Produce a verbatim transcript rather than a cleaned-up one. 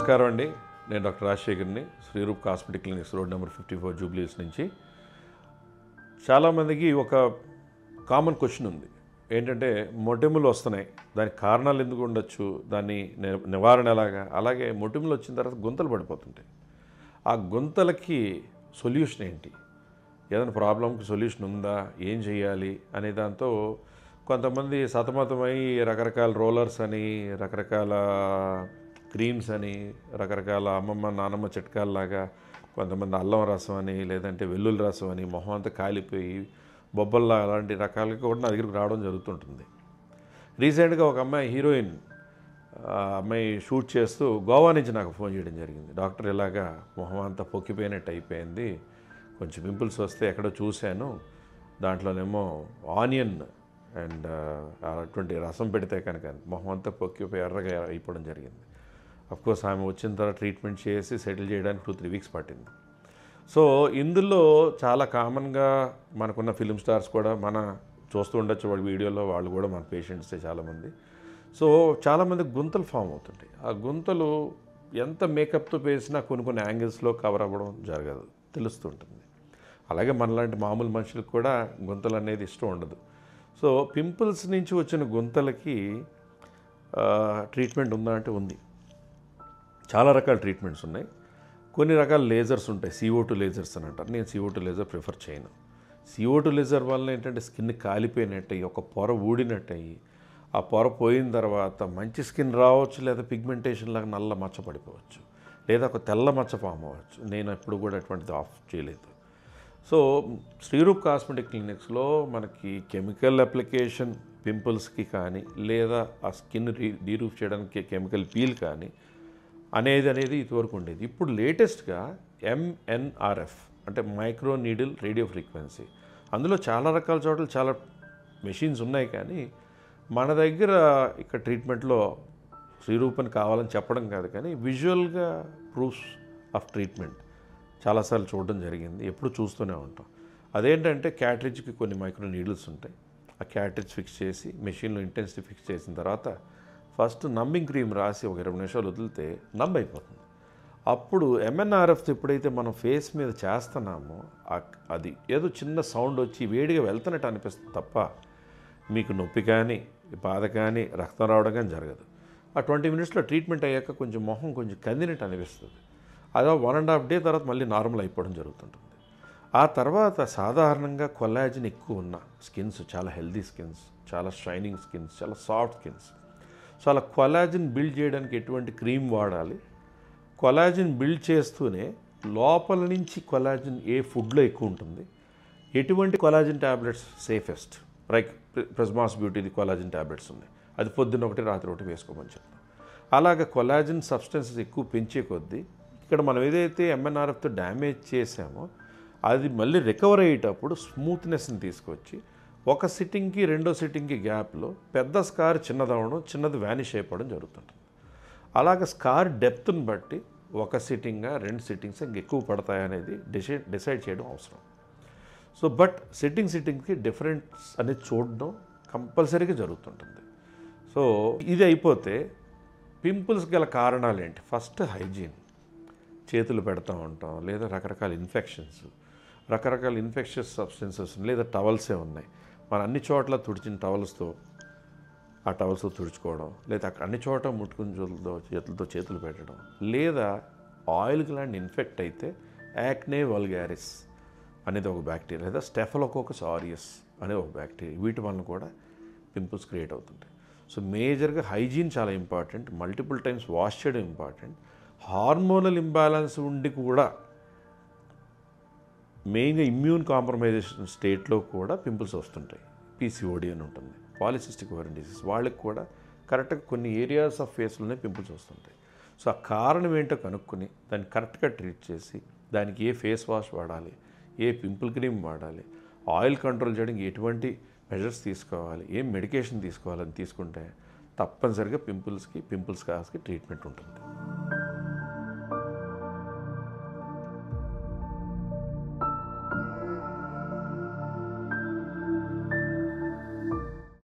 నమస్కారం అండి. నేను డాక్టర్ రాజశేఖర్ని, Sriroop cosmetic clinics road number fifty four Jubilee Hills నుంచి. చాలామందికి ఒక కామన్ క్వశ్చన్ ఉంది. ఏంటంటే మొటిమలు వస్తున్నాయి, దానికి కారణాలు ఎందుకు ఉండొచ్చు, దాన్ని నివారణ ఎలాగా, అలాగే మొటిమలు వచ్చిన తర్వాత గుంతలు పడిపోతుంటాయి. ఆ గుంతలకి సొల్యూషన్ ఏంటి, ఏదైనా ప్రాబ్లంకి సొల్యూషన్ ఉందా, ఏం చేయాలి అనే దాంతో కొంతమంది సతమతమై రకరకాల రోలర్స్ అని, రకరకాల క్రీమ్స్ అని, రకరకాల అమ్మమ్మ నానమ్మ చిట్కాల్లాగా కొంతమంది అల్లం రసం అని, లేదంటే వెల్లుల్లి రసం అని మొహం అంతా కాలిపోయి బొబ్బల్లా అలాంటి రకాలుగా కూడా నా దగ్గరికి రావడం జరుగుతుంటుంది. రీసెంట్గా ఒక అమ్మాయి హీరోయిన్ అమ్మాయి షూట్ చేస్తూ గోవా నుంచి నాకు ఫోన్ చేయడం జరిగింది. డాక్టర్ ఇలాగా మొహం అంతా పొక్కిపోయినట్టు అయిపోయింది, కొంచెం పింపుల్స్ వస్తే ఎక్కడో చూశాను, దాంట్లోనేమో ఆనియన్ అండ్ అటువంటి రసం పెడితే కనుక మొహం అంతా పొక్కిపోయి ఎర్రగా అయిపోవడం జరిగింది. అఫ్కోర్స్ ఆమె వచ్చిన తర్వాత ట్రీట్మెంట్ చేసి సెటిల్ చేయడానికి టూ త్రీ వీక్స్ పట్టింది. సో ఇందులో చాలా కామన్గా మనకున్న ఫిలిం స్టార్స్ కూడా మన చూస్తూ ఉండొచ్చు వాళ్ళ వీడియోలో, వాళ్ళు కూడా మన పేషెంట్సే చాలామంది. సో చాలామంది గుంతలు ఫామ్ అవుతుంటాయి. ఆ గుంతలు ఎంత మేకప్తో వేసినా కొన్ని కొన్ని యాంగిల్స్లో కవర్ అవ్వడం జరగదు, తెలుస్తుంటుంది. అలాగే మనలాంటి మామూలు మనుషులకు కూడా గుంతలు అనేది ఇష్టం ఉండదు. సో పింపుల్స్ నుంచి వచ్చిన గుంతలకి ట్రీట్మెంట్ ఉందా అంటే ఉంది. చాలా రకాల ట్రీట్మెంట్స్ ఉన్నాయి. కొన్ని రకాల లేజర్స్ ఉంటాయి, సిఓ టూ లేజర్స్ అని అంటారు. నేను సిఓ టూ లేజర్ ప్రిఫర్ చేయను. సిఓ టూ లేజర్ వల్ల ఏంటంటే స్కిన్ కాలిపోయినట్టు అయ్యి, ఒక పొర ఊడినట్టు అయ్యి, ఆ పొర పోయిన తర్వాత మంచి స్కిన్ రావచ్చు, లేదా పిగ్మెంటేషన్ లాగా నల్ల మచ్చ పడిపోవచ్చు, లేదా ఒక తెల్ల మచ్చ ఫామ్ అవ్వచ్చు. నేను ఎప్పుడు కూడా అటువంటిది ఆఫ్ చేయలేదు. సో శ్రీరూప్ కాస్మెటిక్ క్లినిక్స్లో మనకి కెమికల్ అప్లికేషన్ పింపుల్స్కి కానీ, లేదా ఆ స్కిన్ రీ డీరూఫ్ చేయడానికి కెమికల్ పీల్ కానీ అనేది అనేది ఇదివరకు ఉండేది. ఇప్పుడు లేటెస్ట్గా ఎంఎన్ఆర్ఎఫ్ అంటే మైక్రో నీడిల్ రేడియో ఫ్రీక్వెన్సీ, అందులో చాలా రకాల చోట్ల చాలా మెషిన్స్ ఉన్నాయి. కానీ మన దగ్గర ఇక్కడ ట్రీట్మెంట్లో శ్రీరూపని కావాలని చెప్పడం కాదు, కానీ విజువల్గా ప్రూఫ్స్ ఆఫ్ ట్రీట్మెంట్ చాలాసార్లు చూడడం జరిగింది, ఎప్పుడు చూస్తూనే ఉంటాం. అదేంటంటే క్యాట్రిడ్జ్కి కొన్ని మైక్రో నీడిల్స్ ఉంటాయి. ఆ క్యాట్రిడ్జ్ ఫిక్స్ చేసి మెషిన్లో ఇంటెన్సిటీ ఫిక్స్ చేసిన తర్వాత ఫస్ట్ నమ్మింగ్ క్రీమ్ రాసి ఒక ఇరవై నిమిషాలు వదిలితే నమ్ అయిపోతుంది. అప్పుడు ఎంఎన్ఆర్ఎఫ్ ఎప్పుడైతే మనం ఫేస్ మీద చేస్తున్నామో అది ఏదో చిన్న సౌండ్ వచ్చి వేడిగా వెళ్తున్నట్టు అనిపిస్తుంది తప్ప మీకు నొప్పి కానీ, బాధ కానీ, రక్తం రావడం కానీ జరగదు. ఆ ట్వంటీ మినిట్స్లో ట్రీట్మెంట్ అయ్యాక కొంచెం మొహం కొంచెం కందినట్టు అనిపిస్తుంది. అదో వన్ అండ్ హాఫ్ డే తర్వాత మళ్ళీ నార్మల్ అయిపోవడం జరుగుతుంటుంది. ఆ తర్వాత సాధారణంగా కొల్లాజన్ ఎక్కువ ఉన్న స్కిన్స్, చాలా హెల్దీ స్కిన్స్, చాలా షైనింగ్ స్కిన్స్, చాలా సాఫ్ట్ స్కిన్స్. సో అలా కొల్లాజన్ బిల్డ్ చేయడానికి ఎటువంటి క్రీమ్ వాడాలి, కొల్లాజన్ బిల్డ్ చేస్తూనే లోపల నుంచి కొల్లాజన్ ఏ ఫుడ్లో ఎక్కువ ఉంటుంది, ఎటువంటి collagen tablets safest, like Prismas బ్యూటీది కొల్లాజన్ ట్యాబ్లెట్స్ ఉన్నాయి, అది పొద్దున్న ఒకటి రాత్రి ఒకటి వేసుకోమని చెప్తాం. అలాగే కొల్లాజన్ సబ్స్టెన్సెస్ ఎక్కువ పెంచే కొద్దీ ఇక్కడ మనం ఏదైతే ఎంఎన్ఆర్ఎఫ్తో డ్యామేజ్ చేసామో అది మళ్ళీ రికవర్ అయ్యేటప్పుడు స్మూత్నెస్ని తీసుకొచ్చి ఒక సిట్టింగ్కి రెండో సిట్టింగ్కి గ్యాప్లో పెద్ద స్కార్ చిన్నదవడం, చిన్నది వ్యానిష్ అయిపోవడం జరుగుతుంటుంది. అలాగే స్కార్ డెప్త్ని బట్టి ఒక సిట్టింగ్గా రెండు సిట్టింగ్స్ ఎక్కువ పడతాయనేది డిసైడ్ డిసైడ్ చేయడం అవసరం. సో బట్ సిట్టింగ్ సిట్టింగ్కి డిఫరెన్స్ అనేది చూడడం కంపల్సరీగా జరుగుతుంటుంది. సో ఇది అయిపోతే పింపుల్స్ గల కారణాలు ఏంటి? ఫస్ట్ హైజీన్, చేతులు పెడతా ఉంటాం, లేదా రకరకాల ఇన్ఫెక్షన్స్, రకరకాల ఇన్ఫెక్షన్స్ సబ్స్టెన్సెస్, లేదా టవల్సే ఉన్నాయి, మన అన్ని చోట్ల తుడిచిన టవల్స్తో ఆ టవల్స్తో తుడుచుకోవడం, లేదా అన్ని చోట్ల ముట్టుకుని చేతులతో చేతులతో చేతులు పెట్టడం, లేదా ఆయిల్ గ్లాండ్ ఇన్ఫెక్ట్ అయితే యాక్నే వల్గారిస్ అనేది ఒక బ్యాక్టీరియా, లేదా స్టెఫలోకోకస్ ఆరియస్ అనే ఒక బ్యాక్టీరియా, వీటి వలన కూడా పింపుల్స్ క్రియేట్ అవుతుంటాయి. సో మేజర్గా హైజీన్ చాలా ఇంపార్టెంట్, మల్టిపుల్ టైమ్స్ వాష్ చేయడం ఇంపార్టెంట్. హార్మోనల్ ఇంబ్యాలెన్స్ ఉండి కూడా మెయిన్గా ఇమ్యూన్ కాంప్రమైజేషన్ స్టేట్లో కూడా పింపుల్స్ వస్తుంటాయి. పీసీఓడి అని ఉంటుంది, పాలిసిస్టిక్ ఓవరియన్ డిసీజ్, వాళ్ళకి కూడా కరెక్ట్గా కొన్ని ఏరియాస్ ఆఫ్ ఫేస్లోనే పింపుల్స్ వస్తుంటాయి. సో ఆ కారణం ఏంటో కనుక్కొని దాన్ని కరెక్ట్గా ట్రీట్ చేసి దానికి ఏ ఫేస్ వాష్ వాడాలి, ఏ పింపుల్ క్రీమ్ వాడాలి, ఆయిల్ కంట్రోల్ చేయడానికి ఎటువంటి మెజర్స్ తీసుకోవాలి, ఏం మెడికేషన్ తీసుకోవాలని తీసుకుంటే తప్పనిసరిగా పింపుల్స్కి పింపుల్స్ కాస్కి ట్రీట్మెంట్ ఉంటుంది.